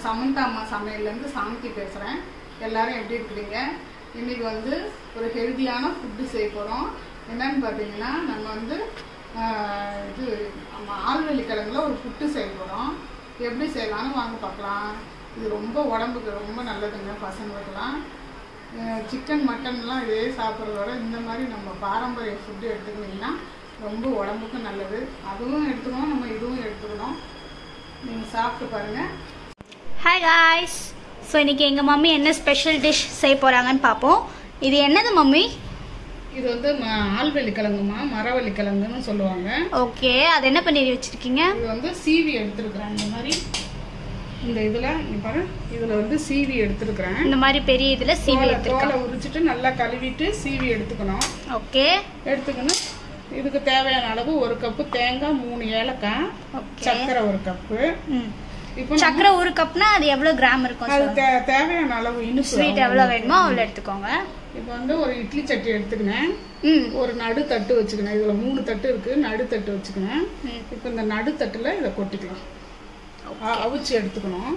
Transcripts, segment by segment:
சமந்தா அம்மா சமையல்லேருந்து சாந்தி பேசுகிறேன். எல்லாரும் எப்படி இருக்கிறீங்க? இன்றைக்கி வந்து ஒரு ஹெல்த்தியான ஃபுட்டு செய்ய போகிறோம். என்னன்னு பார்த்தீங்கன்னா, நம்ம வந்து இது ஆழ்வெள்ளி கிழங்குல ஒரு புட்டு செய்ய போகிறோம். எப்படி செய்யலான்னு வாங்க பார்க்கலாம். இது ரொம்ப உடம்புக்கு ரொம்ப நல்லதுங்க. பசங்களுக்கெல்லாம் சிக்கன் மட்டன்லாம் இதே சாப்பிட்றதோட இந்த மாதிரி நம்ம பாரம்பரிய ஃபுட்டு எடுத்துக்கிட்டிங்கன்னா ரொம்ப உடம்புக்கு நல்லது. அதுவும் எடுத்துக்கணும், நம்ம இதுவும் எடுத்துக்கணும். நீங்கள் சாப்பிட்டு பாருங்கள். Hi guys. ஸோ இன்றைக்கி எங்கள் மம்மி என்ன ஸ்பெஷல் டிஷ் செய்ய போகிறாங்கன்னு பார்ப்போம். இது என்னது மம்மி? இது வந்து ஆழ்வெள்ளி கிழங்குமா, மரவள்ளி கிழங்குன்னு சொல்லுவாங்க. ஓகே, அது என்ன பண்ணி வச்சுருக்கீங்க? இது வந்து சீவி எடுத்துருக்குறேன். இந்த மாதிரி இந்த இதில் இங்கே பாரு, இதில் வந்து சீவி எடுத்துருக்குறேன். இந்த மாதிரி பெரிய இதில் சீவி எடுத்துருக்கோம். தோலை உரிச்சிட்டு நல்லா கழுவிட்டு சீவி எடுத்துக்கணும். ஓகே, எடுத்துக்கணும். இதுக்கு தேவையான அளவு 1 கப்பு தேங்காய், 3 ஏலக்காய், சர்க்கரை 1 கப்பு. இப்போ சர்க்கரை 1 கப்னா அது எவ்வளோ கிராம் இருக்கும்? அது தேவையான அளவு இனிப்பு ஸ்வீட் எவ்வளோ வேணுமோ அவ்வளோ எடுத்துக்கோங்க. இப்போ வந்து ஒரு இட்லி சட்டி எடுத்துக்கினேன். ஒரு நடு தட்டு வச்சுக்கினேன். இதுல 3 தட்டு இருக்கு. நடு தட்டு வச்சுக்கினேன். இப்போ இந்த நடு தட்டுல இதை கொட்டிக்கலாம். அவிச்சு எடுத்துக்கணும்.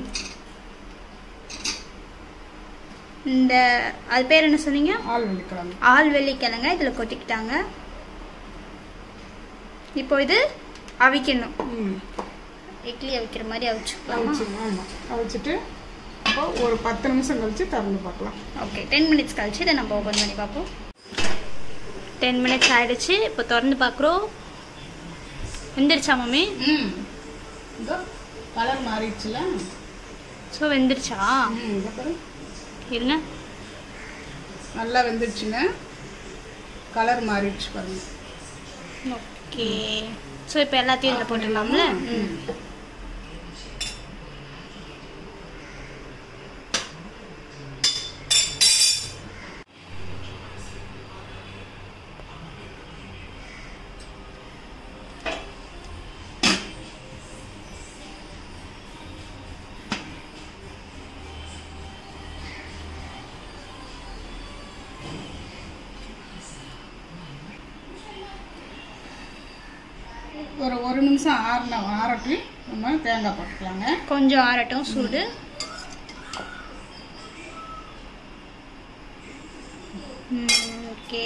இந்த அது பேர் என்ன சொன்னீங்க? ஆழ்வெள்ளி கிழங்கு. ஆழ்வெள்ளி கிழங்க இதுல கொட்டிக்கிட்டாங்க. இப்போ இது அவிக்கணும். இட்லி அவிக்கிற மாதிரி அவிச்சுக்கலாம். ஆமா, அவிச்சிட்டு இப்போ ஒரு 10 நிமிஷம் கழிச்சு திறந்து பார்க்கலாம். ஓகே, 10 மினிட்ஸ் கழிச்சு இதை நம்ம ஓப்பன் பண்ணி பார்ப்போம். 10 மினிட்ஸ் ஆயிடுச்சு. இப்போ திறந்து பார்க்குறோம். வெந்துருச்சா மம்மி? இதோ கலர் மாறிடுச்சுல. ஸோ வெந்துருச்சா? இருங்க, நல்லா வெந்துருச்சுங்க. கலர் மாறிடுச்சு பாருங்க. ஓகே, ஸோ இப்போ எல்லாத்தையும் இதில் போட்டுடலாம்ல? ஒரு 1 நிமிஷம் ஆறட்டி நம்ம தேங்காய் போட்டுக்கலாங்க. கொஞ்சம் ஆறட்டும் சூடு. ஓகே,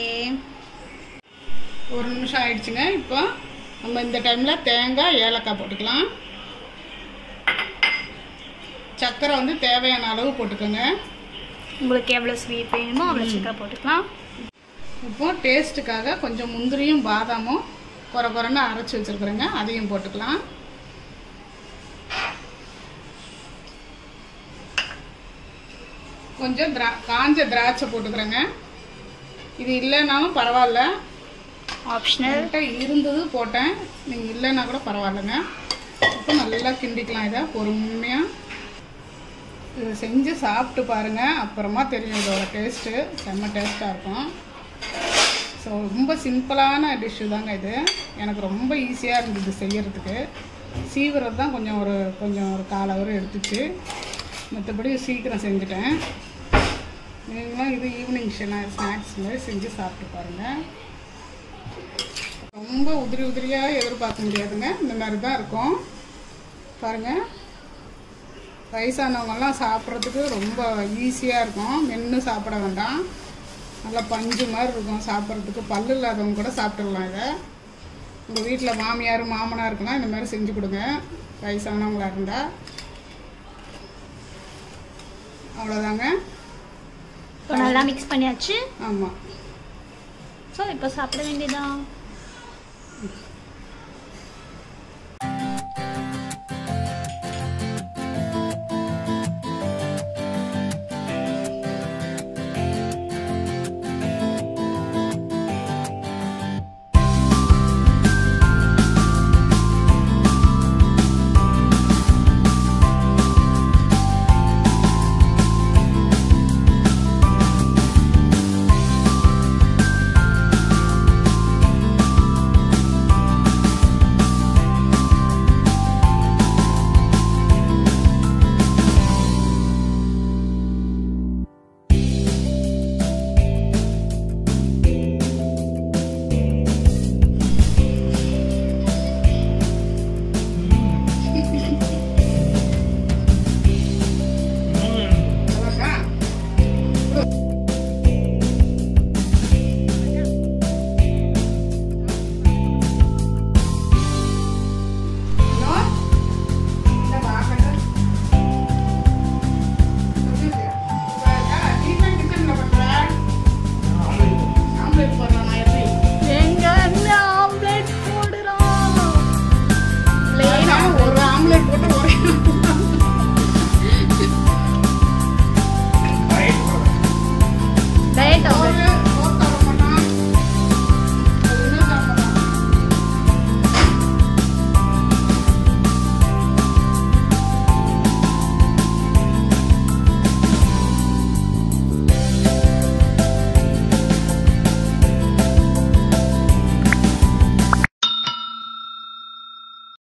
1 நிமிஷம் ஆயிடுச்சுங்க. இப்போ நம்ம இந்த டைமில் தேங்காய், ஏலக்காய் போட்டுக்கலாம். சர்க்கரை வந்து தேவையான அளவு போட்டுக்கோங்க. உங்களுக்கு எவ்வளோ ஸ்வீட் வேணுமோ அவ்வளோ சர்க்கரை போட்டுக்கலாம். இப்போ டேஸ்ட்டுக்காக கொஞ்சம் முந்திரியும் பாதாமும் குறைன்னு அரைச்சி வச்சுருக்குறேங்க, அதையும் போட்டுக்கலாம். கொஞ்சம் காஞ்ச திராட்சை போட்டுக்கிறேங்க. இது இல்லைனாலும் பரவாயில்ல, ஆப்ஷனல். இருந்தது போட்டேன், நீங்கள் இல்லைன்னா கூட பரவாயில்லைங்க. இப்போ நல்லா கிண்டிக்கலாம். இதை பொறுமையாக இதை செஞ்சு சாப்பிட்டு பாருங்கள். அப்புறமா தெரியும் இதோட டேஸ்ட்டு. செம்ம டேஸ்ட்டாக இருக்கும். ஸோ ரொம்ப சிம்பிளான டிஷ்ஷு தாங்க இது. எனக்கு ரொம்ப ஈஸியாக இருந்தது செய்யறதுக்கு. சீவிரம் தான் கொஞ்சம் ஒரு 1/4 ஹவர் எடுத்துச்சு. மற்றபடி சீக்கிரம் செஞ்சுட்டேன். நீங்களும் இது ஈவினிங் ஸ்நாக்ஸ் மாதிரி செஞ்சு சாப்பிட்டு பாருங்கள். ரொம்ப உதிரியாக எதிர்பார்க்க முடியாதுங்க. இந்த மாதிரி தான் இருக்கும் பாருங்கள். வயசானவங்கெல்லாம் சாப்பிட்றதுக்கு ரொம்ப ஈஸியாக இருக்கும். மென்று சாப்பிட வேண்டாம். நல்லா பஞ்சு மாதிரி இருக்கும் சாப்பிட்றதுக்கு. பல்லு இல்லாதவங்க கூட சாப்பிட்டுடலாம். இதை உங்கள் வீட்டில் மாமியார் மாமனாருக்குலாம் இந்த மாதிரி செஞ்சு கொடுங்க, வயசானவங்களாக இருந்தால். அவ்வளோதாங்க. நல்லா மிக்ஸ் பண்ணியாச்சு. ஆமாம். ஸோ இப்போ சாப்பிட வேண்டியதான்.